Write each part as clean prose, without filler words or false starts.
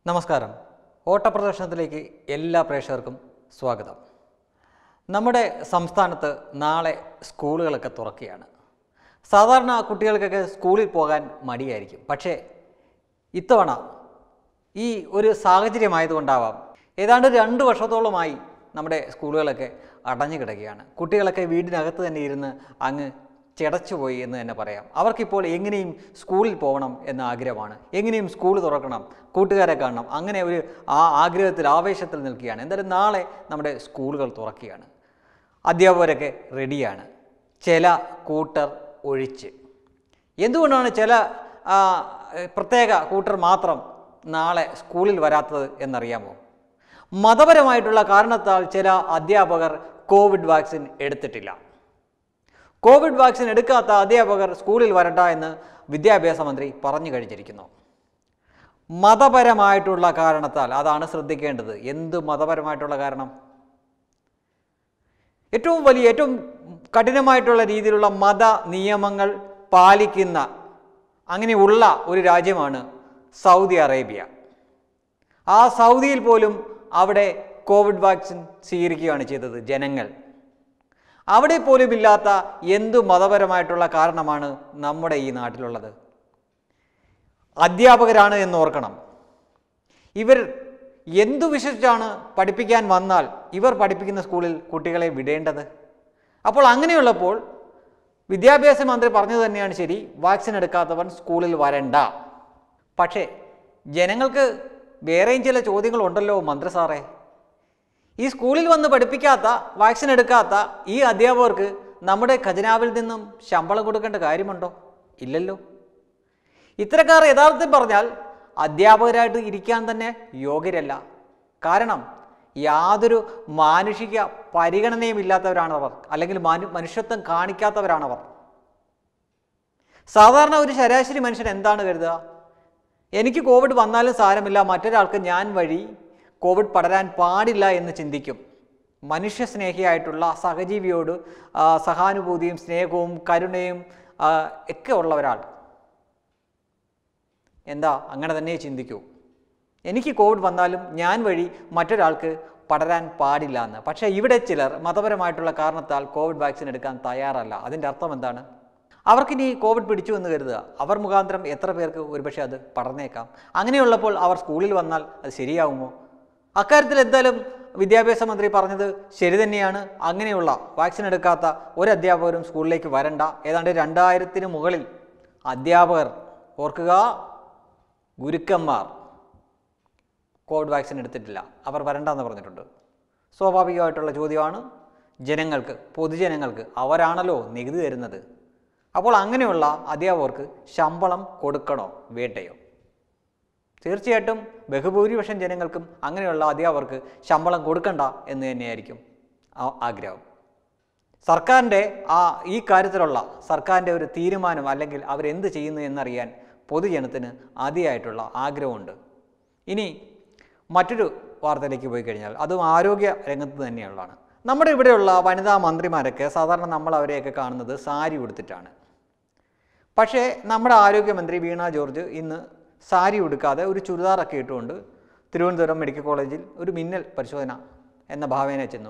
നമസ്കാരം. ഓട്ടപ്രദർശനത്തിലേക്ക് എല്ലാ പ്രേക്ഷകർക്കും സ്വാഗതം. നമ്മുടെ സംസ്ഥാനത്ത് നാളെ സ്കൂളുകളൊക്കെ തുറക്കുകയാണ്. സാധാരണ കുട്ടികൾക്കൊക്കെ സ്കൂളിൽ പോകാൻ മടിയായിരിക്കും. പക്ഷേ ഇത്തവണ ഈ ഒരു സാഹചര്യമായതുകൊണ്ടാവാം ഏതാണ്ട് 2 വർഷത്തോളമായി നമ്മുടെ സ്കൂളുകളൊക്കെ അടഞ്ഞു കിടക്കുകയാണ്. കുട്ടികളൊക്കെ വീടിനകത്ത് തന്നെ ഇരുന്ന് അങ്ങ് ചിടച്ചുപോയി എന്ന് തന്നെ പറയാം. അവർക്കിപ്പോൾ എങ്ങനെയും സ്കൂളിൽ പോകണം എന്ന ആഗ്രഹമാണ്. എങ്ങനെയും സ്കൂൾ തുറക്കണം, കൂട്ടുകാരെ കാണണം, അങ്ങനെ ഒരു ആഗ്രഹത്തിൽ ആവേശത്തിൽ നിൽക്കുകയാണ്. എന്തായാലും നാളെ നമ്മുടെ സ്കൂളുകൾ തുറക്കുകയാണ്. അധ്യാപകരൊക്കെ റെഡിയാണ്, ചില കൂട്ടർ ഒഴിച്ച്. എന്തുകൊണ്ടാണ് ചില പ്രത്യേക കൂട്ടർ മാത്രം നാളെ സ്കൂളിൽ വരാത്തത് എന്നറിയാമോ? മതപരമായിട്ടുള്ള കാരണത്താൽ ചില അധ്യാപകർ കോവിഡ് വാക്സിൻ എടുത്തിട്ടില്ല. കോവിഡ് വാക്സിൻ എടുക്കാത്ത അധ്യാപകർ സ്കൂളിൽ വരണ്ട എന്ന് വിദ്യാഭ്യാസ മന്ത്രി പറഞ്ഞു കഴിഞ്ഞിരിക്കുന്നു. മതപരമായിട്ടുള്ള കാരണത്താൽ, അതാണ് ശ്രദ്ധിക്കേണ്ടത്. എന്ത് മതപരമായിട്ടുള്ള കാരണം? ഏറ്റവും കഠിനമായിട്ടുള്ള രീതിയിലുള്ള മത നിയമങ്ങൾ പാലിക്കുന്ന അങ്ങനെയുള്ള ഒരു രാജ്യമാണ് സൗദി അറേബ്യ. ആ സൗദിയിൽ പോലും അവിടെ കോവിഡ് വാക്സിൻ സ്വീകരിക്കുകയാണ് ചെയ്തത് ജനങ്ങൾ. അവിടെ പോലും ഇല്ലാത്ത എന്തു മതപരമായിട്ടുള്ള കാരണമാണ് നമ്മുടെ ഈ നാട്ടിലുള്ളത്? അധ്യാപകരാണ് എന്ന് ഓർക്കണം. ഇവർ എന്തു വിശ്വസിച്ചാണ് പഠിപ്പിക്കാൻ വന്നാൽ ഇവർ പഠിപ്പിക്കുന്ന സ്കൂളിൽ കുട്ടികളെ വിടേണ്ടത്? അപ്പോൾ അങ്ങനെയുള്ളപ്പോൾ വിദ്യാഭ്യാസ മന്ത്രി പറഞ്ഞത് തന്നെയാണ് ശരി, വാക്സിൻ എടുക്കാത്തവൻ സ്കൂളിൽ വരണ്ട. പക്ഷേ ജനങ്ങൾക്ക് വേറെയും ചില ചോദ്യങ്ങളുണ്ടല്ലോ മന്ത്രി സാറേ. ഈ സ്കൂളിൽ വന്ന് പഠിപ്പിക്കാത്ത, വാക്സിൻ എടുക്കാത്ത ഈ അധ്യാപകർക്ക് നമ്മുടെ ഖജനാവിൽ നിന്നും ശമ്പളം കൊടുക്കേണ്ട കാര്യമുണ്ടോ? ഇല്ലല്ലോ. ഇത്തരക്കാർ യഥാർത്ഥത്തിൽ പറഞ്ഞാൽ അധ്യാപകരായിട്ട് ഇരിക്കാൻ തന്നെ യോഗ്യരല്ല. കാരണം യാതൊരു മാനുഷിക പരിഗണനയും ഇല്ലാത്തവരാണവർ, അല്ലെങ്കിൽ മനുഷ്യത്വം കാണിക്കാത്തവരാണവർ. സാധാരണ ഒരു ശരാശരി മനുഷ്യൻ എന്താണ് കരുതുക? എനിക്ക് കോവിഡ് വന്നാലും സാരമില്ല, മറ്റൊരാൾക്ക് ഞാൻ വഴി കോവിഡ് പടരാൻ പാടില്ല എന്ന് ചിന്തിക്കും. മനുഷ്യസ്നേഹിയായിട്ടുള്ള സഹജീവിയോട് സഹാനുഭൂതിയും സ്നേഹവും കരുണയും ഒക്കെ ഉള്ള ഒരാൾ എന്താ അങ്ങനെ തന്നെ ചിന്തിക്കൂ. എനിക്ക് കോവിഡ് വന്നാലും ഞാൻ വഴി മറ്റൊരാൾക്ക് പടരാൻ പാടില്ല എന്ന്. പക്ഷേ ഇവിടെ ചിലർ മതപരമായിട്ടുള്ള കാരണത്താൽ കോവിഡ് വാക്സിൻ എടുക്കാൻ തയ്യാറല്ല. അതിൻ്റെ അർത്ഥം എന്താണ്? അവർക്കിനി കോവിഡ് പിടിച്ചു എന്ന് കരുതുക, അവർ മുഖാന്തരം എത്ര പേർക്ക് ഒരുപക്ഷെ അത് പടർന്നേക്കാം. അങ്ങനെയുള്ളപ്പോൾ അവർ സ്കൂളിൽ വന്നാൽ അത് ശരിയാവുമോ? അക്കാര്യത്തിൽ എന്തായാലും വിദ്യാഭ്യാസ മന്ത്രി പറഞ്ഞത് ശരി തന്നെയാണ്. അങ്ങനെയുള്ള വാക്സിൻ എടുക്കാത്ത ഒരു അധ്യാപകരും സ്കൂളിലേക്ക് വരണ്ട. ഏതാണ്ട് 2000-ന് മുകളിൽ അധ്യാപകർ, ഓർക്കുക, ഗുരുക്കന്മാർ കോവിഡ് വാക്സിൻ എടുത്തിട്ടില്ല, അവർ വരണ്ടെന്ന് പറഞ്ഞിട്ടുണ്ട്. സ്വാഭാവികമായിട്ടുള്ള ചോദ്യമാണ് ജനങ്ങൾക്ക്, പൊതുജനങ്ങൾക്ക്. അവരാണല്ലോ നികുതി തരുന്നത്. അപ്പോൾ അങ്ങനെയുള്ള അധ്യാപകർക്ക് ശമ്പളം കൊടുക്കണോ വേണ്ടയോ? തീർച്ചയായിട്ടും ബഹുഭൂരിപക്ഷം ജനങ്ങൾക്കും അങ്ങനെയുള്ള അധ്യാപകർക്ക് ശമ്പളം കൊടുക്കണ്ട എന്ന് തന്നെയായിരിക്കും ആഗ്രഹം. സർക്കാരിൻ്റെ ഈ കാര്യത്തിലുള്ള സർക്കാരിൻ്റെ ഒരു തീരുമാനം, അല്ലെങ്കിൽ അവരെന്ത് ചെയ്യുന്നു എന്നറിയാൻ പൊതുജനത്തിന് അതിയായിട്ടുള്ള ആഗ്രഹമുണ്ട്. ഇനി മറ്റൊരു വാർത്തയിലേക്ക് പോയി കഴിഞ്ഞാൽ അതും ആരോഗ്യ രംഗത്ത് തന്നെയുള്ളതാണ്. നമ്മുടെ ഇവിടെയുള്ള വനിതാ മന്ത്രിമാരൊക്കെ സാധാരണ നമ്മൾ അവരെയൊക്കെ കാണുന്നത് സാരി ഉടുത്തിട്ടാണ്. പക്ഷേ നമ്മുടെ ആരോഗ്യമന്ത്രി വീണ ജോർജ് ഇന്ന് സാരി ഉടുക്കാതെ ഒരു ചുരിദാറൊക്കെ ഇട്ടുകൊണ്ട് തിരുവനന്തപുരം മെഡിക്കൽ കോളേജിൽ ഒരു മിന്നൽ പരിശോധന എന്ന ഭാവേന ചെന്നു.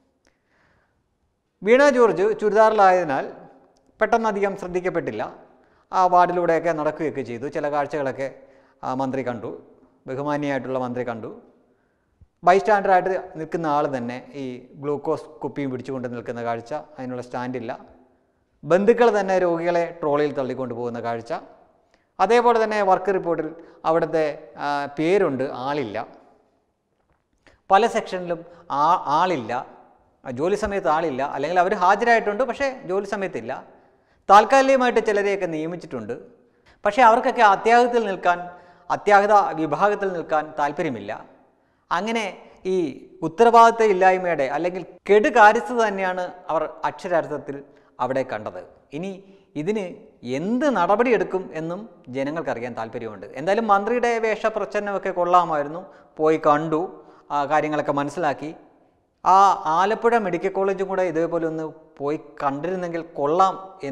വീണ ജോർജ് ചുരിദാറിലായതിനാൽ പെട്ടെന്നധികം ശ്രദ്ധിക്കപ്പെട്ടില്ല. ആ വാർഡിലൂടെയൊക്കെ നടക്കുകയൊക്കെ ചെയ്തു. ചില കാഴ്ചകളൊക്കെ മന്ത്രി കണ്ടു, ബഹുമാന്യമായിട്ടുള്ള മന്ത്രി കണ്ടു. ബൈസ്റ്റാൻഡറായിട്ട് നിൽക്കുന്ന ആൾ തന്നെ ഈ ഗ്ലൂക്കോസ് കുപ്പിയും പിടിച്ചുകൊണ്ട് നിൽക്കുന്ന കാഴ്ച, അതിനുള്ള സ്റ്റാൻഡില്ല. ബന്ധുക്കൾ തന്നെ രോഗികളെ ട്രോളിയിൽ തള്ളിക്കൊണ്ട് പോകുന്ന കാഴ്ച. അതേപോലെ തന്നെ വർക്ക് റിപ്പോർട്ടിൽ അവിടുത്തെ പേരുണ്ട്, ആളില്ല. പല സെക്ഷനിലും ആളില്ല, ജോലി സമയത്ത് ആളില്ല, അല്ലെങ്കിൽ അവർ ഹാജരായിട്ടുണ്ട് പക്ഷേ ജോലി സമയത്തില്ല. താൽക്കാലികമായിട്ട് ചിലരെയൊക്കെ നിയമിച്ചിട്ടുണ്ട്. പക്ഷേ അവർക്കൊക്കെ അത്യാഹിത വിഭാഗത്തിൽ നിൽക്കാൻ താല്പര്യമില്ല. അങ്ങനെ ഈ ഉത്തരവാദിത്ത ഇല്ലായ്മയുടെ അല്ലെങ്കിൽ കെടുകാര്യസ്ഥത തന്നെയാണ് അവർ അക്ഷരാർത്ഥത്തിൽ അവിടെ കണ്ടത്. ഇനി ഇതിന് എന്ത് നടപടിയെടുക്കും എന്നും ജനങ്ങൾക്കറിയാൻ താല്പര്യമുണ്ട്. എന്തായാലും മന്ത്രിയുടെ വേഷപ്രച്ഛന്നമൊക്കെ കൊള്ളാമായിരുന്നു. പോയി കണ്ടു, കാര്യങ്ങളൊക്കെ മനസ്സിലാക്കി. ആലപ്പുഴ മെഡിക്കൽ കോളേജും കൂടെ ഇതേപോലെ ഒന്ന് പോയി കണ്ടിരുന്നെങ്കിൽ കൊള്ളാം എന്നേ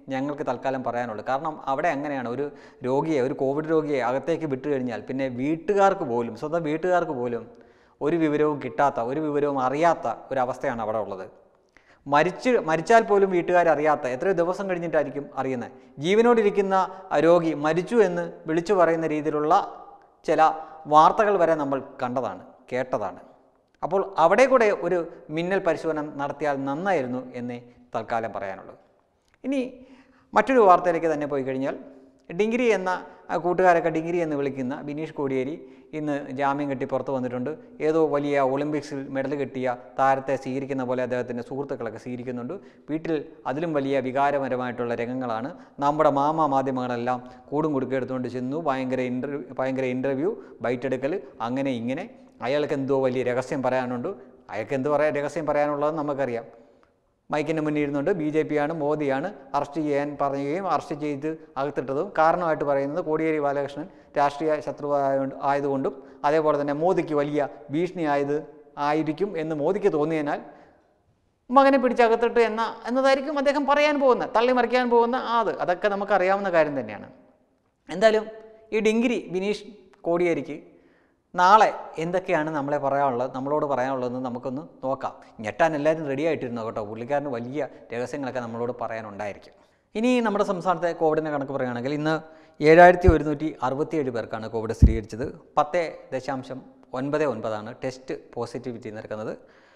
ഞങ്ങൾക്ക് തൽക്കാലം പറയാനുള്ളൂ. കാരണം അവിടെ അങ്ങനെയാണ്, ഒരു രോഗിയെ, ഒരു കോവിഡ് രോഗിയെ അകത്തേക്ക് വിട്ടു കഴിഞ്ഞാൽ പിന്നെ വീട്ടുകാർക്ക് പോലും, സ്വന്തം വീട്ടുകാർക്ക് പോലും ഒരു വിവരവും കിട്ടാത്ത, ഒരു വിവരവും അറിയാത്ത ഒരവസ്ഥയാണ് അവിടെ ഉള്ളത്. മരിച്ചാൽ പോലും വീട്ടുകാരറിയാത്ത, എത്രയോ ദിവസം കഴിഞ്ഞിട്ടായിരിക്കും അറിയുന്നത്. ജീവനോടിരിക്കുന്ന രോഗി മരിച്ചു എന്ന് വിളിച്ചു പറയുന്ന രീതിയിലുള്ള ചില വാർത്തകൾ വരെ നമ്മൾ കണ്ടതാണ്, കേട്ടതാണ്. അപ്പോൾ അവിടെ കൂടെ ഒരു മിന്നൽ പരിശോധന നടത്തിയാൽ നന്നായിരുന്നു എന്നേ തൽക്കാലം പറയാനുള്ളൂ. ഇനി മറ്റൊരു വാർത്തയിലേക്ക് തന്നെ പോയി കഴിഞ്ഞാൽ, ഡിഗ്രി എന്ന കൂട്ടുകാരൊക്കെ ഡിഗ്രി എന്ന് വിളിക്കുന്ന ബിനീഷ് കോടിയേരി ഇന്ന് ജാമ്യം കെട്ടി പുറത്ത് വന്നിട്ടുണ്ട്. ഏതോ വലിയ ഒളിമ്പിക്സിൽ മെഡൽ കിട്ടിയ താരത്തെ സ്വീകരിക്കുന്ന പോലെ അദ്ദേഹത്തിൻ്റെ സുഹൃത്തുക്കളൊക്കെ സ്വീകരിക്കുന്നുണ്ട്. വീട്ടിൽ അതിലും വലിയ വികാരപരമായിട്ടുള്ള രംഗങ്ങളാണ്. നമ്മുടെ മാധ്യമങ്ങളെല്ലാം കൂടും കുടുക്കെടുത്തുകൊണ്ട് ചെന്നു, ഭയങ്കര ഇൻ്റർവ്യൂ, ബൈറ്റ് എടുക്കൽ, അങ്ങനെ ഇങ്ങനെ. അയാൾക്ക് എന്തോ വലിയ രഹസ്യം പറയാനുണ്ട്. അയാൾക്ക് എന്ത് രഹസ്യം പറയാനുള്ളതെന്ന് നമുക്കറിയാം. മൈക്കിൻ്റെ മുന്നിൽ ഇരുന്നുകൊണ്ട് BJP ആണ്, മോദിയാണ് അറസ്റ്റ് ചെയ്യാൻ പറയുകയും അറസ്റ്റ് ചെയ്ത് അകത്തിട്ടതും കാരണമായിട്ട് പറയുന്നത് കോടിയേരി ബാലകൃഷ്ണൻ രാഷ്ട്രീയ ശത്രു ആയതുകൊണ്ടും അതേപോലെ തന്നെ മോദിക്ക് വലിയ ഭീഷണി ആയിരിക്കും എന്ന് മോദിക്ക് തോന്നിയതിനാൽ മകനെ പിടിച്ചകത്തിട്ട് എന്നതായിരിക്കും അദ്ദേഹം പറയാൻ പോകുന്നത്, തള്ളിമറിക്കാൻ പോകുന്ന അതൊക്കെ നമുക്കറിയാവുന്ന കാര്യം തന്നെയാണ്. എന്തായാലും ഈ ഡിഗ്രി ബിനീഷ് കോടിയേരിക്ക് നാളെ എന്തൊക്കെയാണ് നമ്മളോട് പറയാനുള്ളതെന്ന് നമുക്കൊന്ന് നോക്കാം. ഞെട്ടാൻ എല്ലാവരും റെഡി ആയിട്ടിരുന്നു കേട്ടോ. പുള്ളിക്കാരന് വലിയ രഹസ്യങ്ങളൊക്കെ നമ്മളോട് പറയാനുണ്ടായിരിക്കും. ഇനി നമ്മുടെ സംസ്ഥാനത്തെ കോവിഡിൻ്റെ കണക്ക് പറയുകയാണെങ്കിൽ ഇന്ന് 7167 പേർക്കാണ് കോവിഡ് സ്ഥിരീകരിച്ചത്. 10.99 ടെസ്റ്റ് പോസിറ്റിവിറ്റി നിരക്കുന്നത്.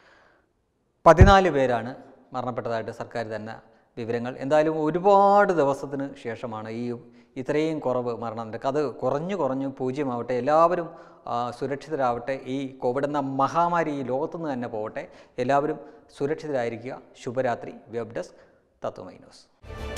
14 പേരാണ് മരണപ്പെട്ടതായിട്ട് സർക്കാർ തന്നെ വിവരങ്ങൾ. എന്തായാലും ഒരുപാട് ദിവസത്തിന് ശേഷമാണ് ഇത്രയും കുറവ് മരണനിരക്ക്. അത് കുറഞ്ഞു 0 എല്ലാവരും സുരക്ഷിതരാവട്ടെ. ഈ കോവിഡ് എന്ന മഹാമാരി ഈ ലോകത്തുനിന്ന് തന്നെ പോകട്ടെ. എല്ലാവരും സുരക്ഷിതരായിരിക്കുക. ശുഭരാത്രി. Web desk Tatwamayi news.